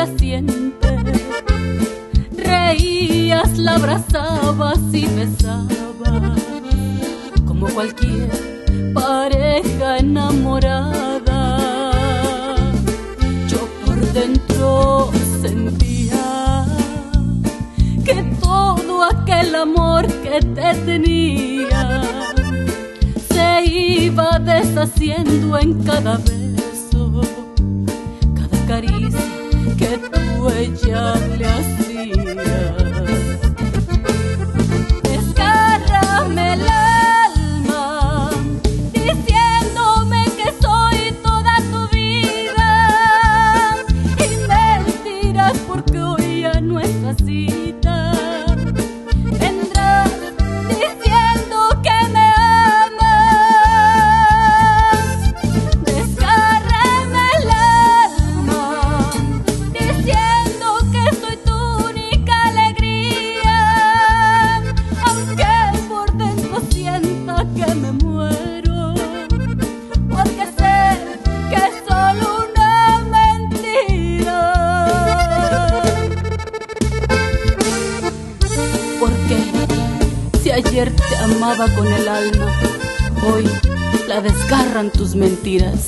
complaciente. Reías, la abrazabas y besabas como cualquier pareja enamorada. Yo por dentro sentía que todo aquel amor que te tenía se iba deshaciendo en cada beso, cada caricia que tú a ella le hacías. Desgárrame el alma diciéndome que soy toda tu vida, y mentiras porque hoy ya nuestra cita vendrás diciendo que me amas. Desgárrame el alma diciendo que soy tu única alegría, aunque por dentro sienta que me muero, porque sé que es solo una mentira. Porque si ayer te amaba con el alma, hoy la desgarran tus mentiras.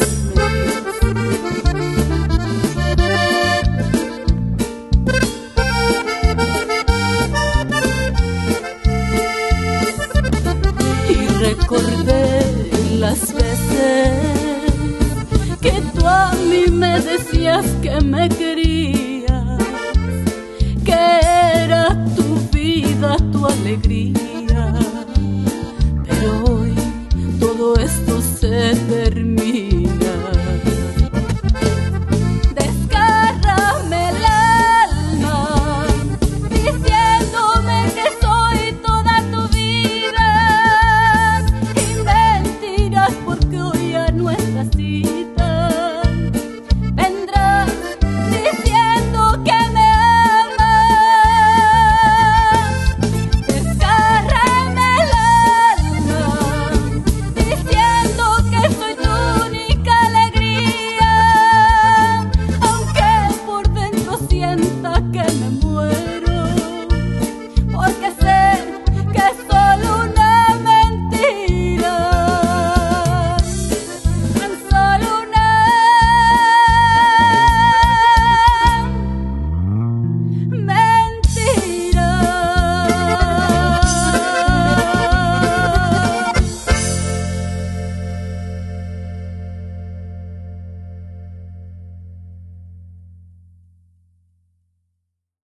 Y recordé las veces que tú a mí me decías que me querías, que era tu vida, tu alegría,